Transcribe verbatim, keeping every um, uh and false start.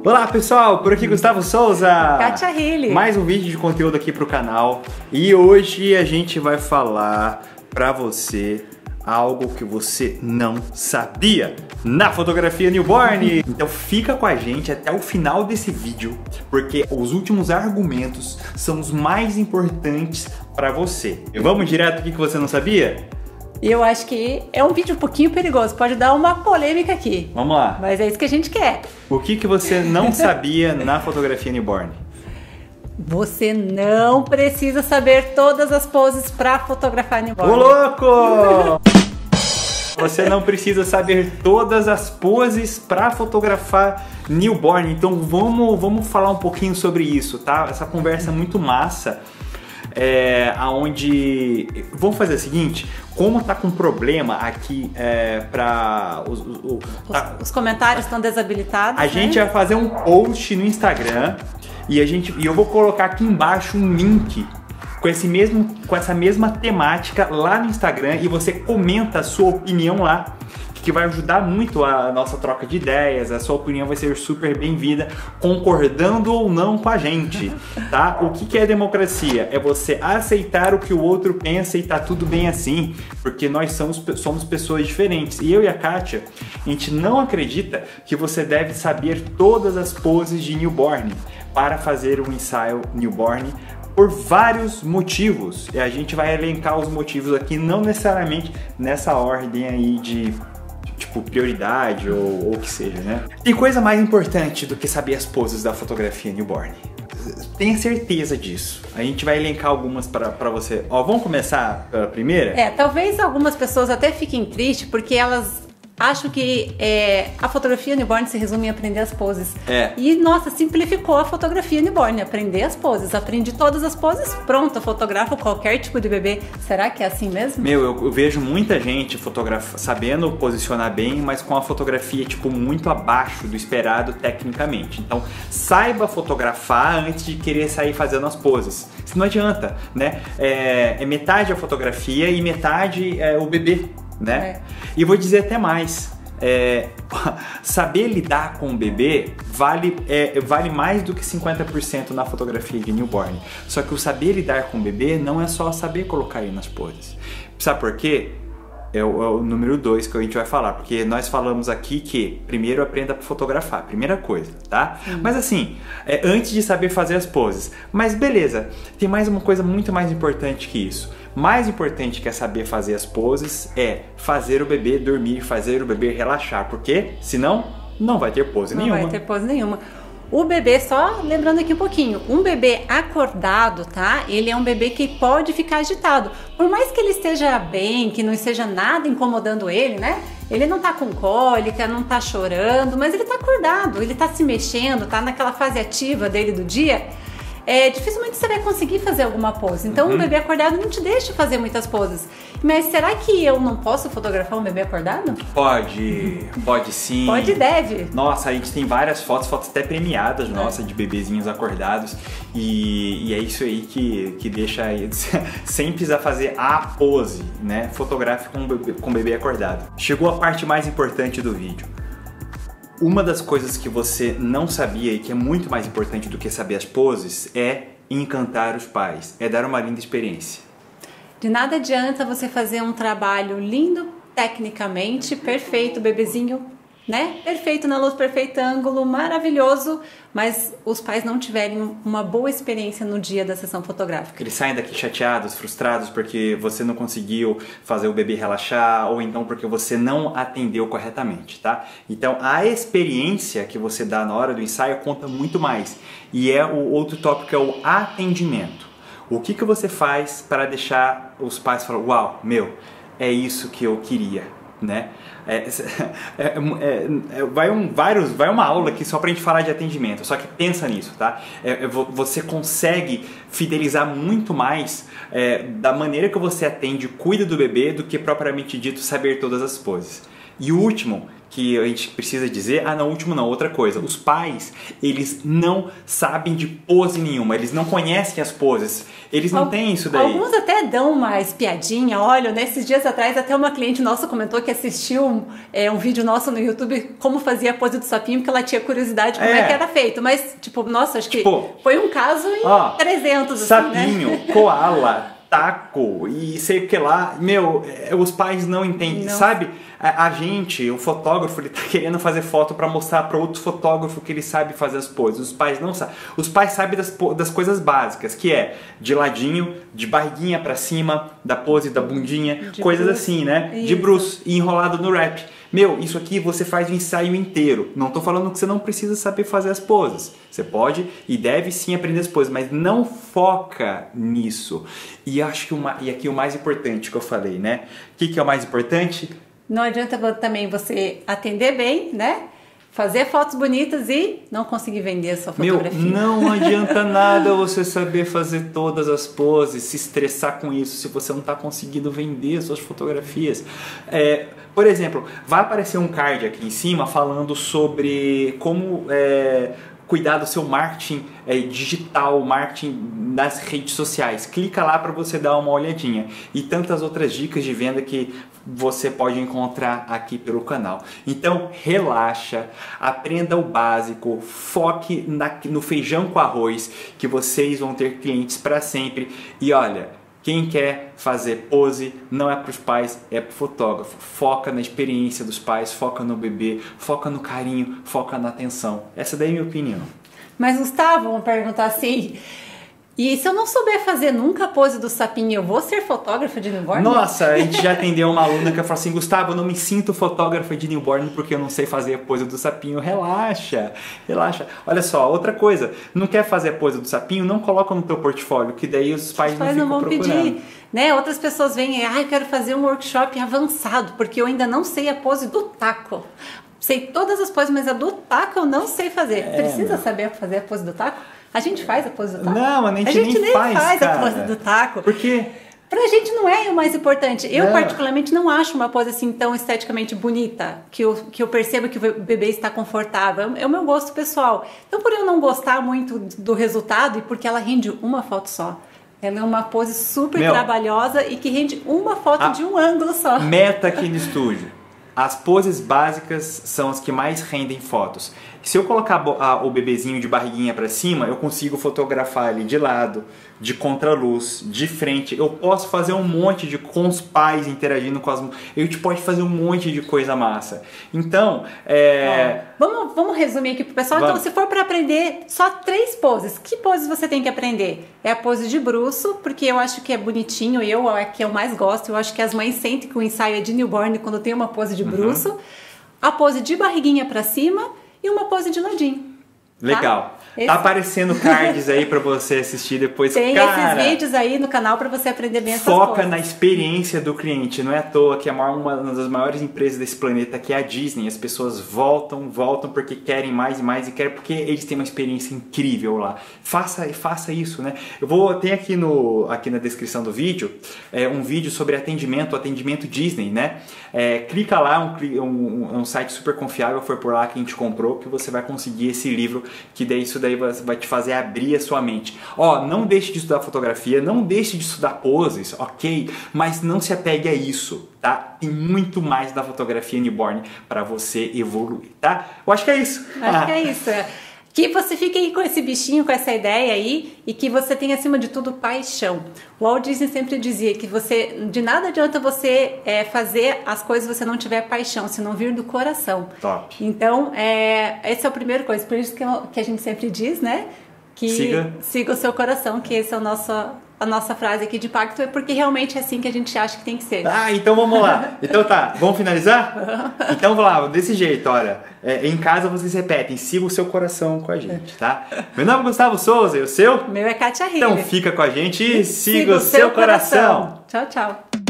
Olá pessoal, por aqui Gustavo Souza, Kátia Hille. Mais um vídeo de conteúdo aqui pro canal. E hoje a gente vai falar pra você algo que você não sabia na fotografia newborn. Então fica com a gente até o final desse vídeo, porque os últimos argumentos são os mais importantes pra você. E vamos direto aqui que você não sabia? E eu acho que é um vídeo um pouquinho perigoso, pode dar uma polêmica aqui. Vamos lá. Mas é isso que a gente quer. O que, que você não sabia na fotografia newborn? Você não precisa saber todas as poses para fotografar newborn. Ô louco! Você não precisa saber todas as poses para fotografar newborn. Então vamos, vamos falar um pouquinho sobre isso, tá? Essa conversa é muito massa. É, aonde vamos fazer o seguinte, como tá com problema aqui é, para os, os, os, tá, os comentários estão desabilitados. A né? gente vai fazer um post no Instagram e a gente e eu vou colocar aqui embaixo um link com esse mesmo com essa mesma temática lá no Instagram e você comenta a sua opinião lá, que vai ajudar muito a nossa troca de ideias. A sua opinião vai ser super bem-vinda, concordando ou não com a gente, tá? O que que é democracia? É você aceitar o que o outro pensa e tá tudo bem assim, porque nós somos, somos pessoas diferentes. E eu e a Kátia, a gente não acredita que você deve saber todas as poses de newborn para fazer um ensaio newborn, por vários motivos. E a gente vai elencar os motivos aqui, não necessariamente nessa ordem aí de tipo prioridade ou o que seja, né? Tem coisa mais importante do que saber as poses da fotografia newborn. Tenha certeza disso. A gente vai elencar algumas para para você. Ó, vamos começar pela primeira? É, talvez algumas pessoas até fiquem tristes porque elas acham que é, a fotografia newborn se resume em aprender as poses. É. E, nossa, simplificou a fotografia newborn. Aprender as poses. Aprendi todas as poses, pronto, eu fotografo qualquer tipo de bebê. Será que é assim mesmo? Meu, eu, eu vejo muita gente fotografa, sabendo posicionar bem, mas com a fotografia, tipo, muito abaixo do esperado tecnicamente. Então, saiba fotografar antes de querer sair fazendo as poses. Isso não adianta, né? É, é metade a fotografia e metade é o bebê. Né? É. E vou dizer até mais, é, saber lidar com o bebê vale, é, vale mais do que cinquenta por cento na fotografia de newborn. Só que o saber lidar com o bebê não é só saber colocar ele nas poses. Sabe por quê? É o, é o número dois que a gente vai falar, porque nós falamos aqui que primeiro aprenda a fotografar, primeira coisa, tá? Hum. Mas assim, é, antes de saber fazer as poses, mas beleza, tem mais uma coisa muito mais importante que isso. Mais importante que é saber fazer as poses é fazer o bebê dormir, fazer o bebê relaxar, porque senão não vai ter pose não nenhuma. Não vai ter pose nenhuma. O bebê, só lembrando aqui um pouquinho, um bebê acordado, tá? Ele é um bebê que pode ficar agitado. Por mais que ele esteja bem, que não esteja nada incomodando ele, né? Ele não tá com cólica, não tá chorando, mas ele tá acordado, ele tá se mexendo, tá naquela fase ativa dele do dia. É, dificilmente você vai conseguir fazer alguma pose. Então, uhum. um bebê acordado não te deixa fazer muitas poses. Mas será que eu não posso fotografar um bebê acordado? Pode, pode sim. Pode e deve. Nossa, a gente tem várias fotos, fotos até premiadas, é. nossa, de bebezinhos acordados. E, e é isso aí que, que deixa aí, sem precisar fazer a pose, né? Fotografe com o bebê, com o bebê acordado. Chegou a parte mais importante do vídeo. Uma das coisas que você não sabia e que é muito mais importante do que saber as poses é encantar os pais, é dar uma linda experiência. De nada adianta você fazer um trabalho lindo, tecnicamente, perfeito, bebezinho, né? Perfeito na luz, perfeito ângulo, maravilhoso, mas os pais não tiverem uma boa experiência no dia da sessão fotográfica. Eles saem daqui chateados, frustrados porque você não conseguiu fazer o bebê relaxar ou então porque você não atendeu corretamente, tá? Então a experiência que você dá na hora do ensaio conta muito mais. E é o outro tópico, é o atendimento. O que que você faz para deixar os pais falar, uau, meu, é isso que eu queria, né? É, é, é, é, vai, um, vários, vai uma aula aqui só pra gente falar de atendimento, só que pensa nisso, tá? É, é, você consegue fidelizar muito mais é, da maneira que você atende, cuida do bebê, do que propriamente dito saber todas as poses. E o último, que a gente precisa dizer, ah, não, último não, outra coisa, os pais, eles não sabem de pose nenhuma, eles não conhecem as poses, eles não Al- têm isso daí. Alguns até dão uma espiadinha, olha, nesses dias atrás até uma cliente nossa comentou que assistiu um, é, um vídeo nosso no YouTube, como fazia a pose do sapinho, porque ela tinha curiosidade como é, É. que era feito, mas, tipo, nossa, acho Tipo, que foi um caso em ó, trezentos, assim, sapinho, né? koala, taco e sei o que lá, meu, é, os pais não entendem, Não. sabe? A, a gente, o fotógrafo, ele tá querendo fazer foto para mostrar para outro fotógrafo que ele sabe fazer as poses. Os pais não sabem. Os pais sabem das, po- das coisas básicas, que é de ladinho, de barriguinha para cima, da pose da bundinha, De coisas bruço. assim, né? De Isso. bruço e enrolado no wrap. Meu, isso aqui você faz o ensaio inteiro. Não tô falando que você não precisa saber fazer as poses. Você pode e deve sim aprender as poses, mas não foca nisso. E acho que uma, e aqui o mais importante que eu falei, né? O que, que é o mais importante? Não adianta vo- também você atender bem, né? Fazer fotos bonitas e não conseguir vender a sua Meu, fotografia. não adianta nada você saber fazer todas as poses, se estressar com isso, se você não está conseguindo vender as suas fotografias. É, por exemplo, vai aparecer um card aqui em cima falando sobre como é, cuidar do seu marketing é, digital, marketing nas redes sociais. Clica lá para você dar uma olhadinha. E tantas outras dicas de venda que você pode encontrar aqui pelo canal. Então, relaxa, aprenda o básico, foque na, no feijão com arroz, que vocês vão ter clientes para sempre. E olha, quem quer fazer pose não é para os pais, é para o fotógrafo. Foca na experiência dos pais, foca no bebê, foca no carinho, foca na atenção. Essa daí é a minha opinião. Mas, Gustavo, vamos perguntar assim... E se eu não souber fazer nunca a pose do sapinho, eu vou ser fotógrafa de newborn? Nossa, a gente já atendeu uma aluna que falou assim, Gustavo, eu não me sinto fotógrafa de newborn porque eu não sei fazer a pose do sapinho. Relaxa, relaxa. Olha só, outra coisa, não quer fazer a pose do sapinho, não coloca no teu portfólio, que daí os pais, Os não pais ficam não vão procurando. pedir, né? Outras pessoas vêm e, ah, eu quero fazer um workshop avançado, porque eu ainda não sei a pose do taco. Sei todas as poses, mas a do taco eu não sei fazer. É, Precisa meu. saber fazer a pose do taco? A gente faz a pose do taco? Não, a gente, a gente nem faz, faz cara. a pose do taco. Por quê? Pra gente não é o mais importante. Eu, Não. particularmente, não acho uma pose assim tão esteticamente bonita, que eu, que eu percebo que o bebê está confortável. É o meu gosto pessoal. Então, por eu não gostar muito do resultado e porque ela rende uma foto só. Ela é uma pose super Meu. trabalhosa e que rende uma foto A- de um ângulo só. Meta aqui no estúdio. As poses básicas são as que mais rendem fotos. Se eu colocar bo- a- o bebezinho de barriguinha para cima, eu consigo fotografar ele de lado, de contraluz, de frente. Eu posso fazer um monte de com os pais interagindo com as. A gente pode fazer um monte de coisa massa. Então, é. Vamos, vamos resumir aqui pro pessoal. Vamos. Então, se for para aprender só três poses, que poses você tem que aprender? É a pose de bruço, porque eu acho que é bonitinho, eu é que eu mais gosto. Eu acho que as mães sentem que o ensaio é de newborn quando tem uma pose de bruço. A pose de barriguinha para cima e uma pose de ladinho. Legal. Esse- Tá aparecendo cards aí pra você assistir depois. Tem Cara, esses vídeos aí no canal para você aprender bem essas foca poses. na experiência do cliente. Não é à toa que a maior, uma das maiores empresas desse planeta, que é a Disney, as pessoas voltam, voltam porque querem mais e mais e querem porque eles têm uma experiência incrível lá. Faça, faça isso, né? Eu vou ter aqui, no, aqui na descrição do vídeo é, um vídeo sobre atendimento, atendimento Disney, né? É, clica lá, um, cli- um, um site super confiável, foi por lá que a gente comprou, que você vai conseguir esse livro, que daí isso daí vai vai te fazer abrir a sua mente. Ó, não deixe de estudar fotografia, não deixe de estudar poses, ok? Mas não se apegue a isso, tá? Tem muito mais da fotografia newborn para você evoluir, tá? Eu acho que é isso. Acho que é isso. Que você fique aí com esse bichinho, com essa ideia aí, e que você tenha, acima de tudo, paixão. O Walt Disney sempre dizia que você, de nada adianta você é, fazer as coisas se você não tiver paixão, se não vir do coração. Top. Então, é, esse é o primeiro coisa. Por isso que, eu- que a gente sempre diz, né? Que Siga. siga o seu coração, que esse é o nosso, a nossa frase aqui de pacto, é porque realmente é assim que a gente acha que tem que ser. Ah, então vamos lá. Então tá, vamos finalizar? Então vamos lá, desse jeito, olha. É, em casa vocês repetem, siga o seu coração com a gente, tá? Meu nome é Gustavo Souza e o seu? O meu é Kátia Rilho. Então fica com a gente e siga, o seu coração. Tchau, tchau.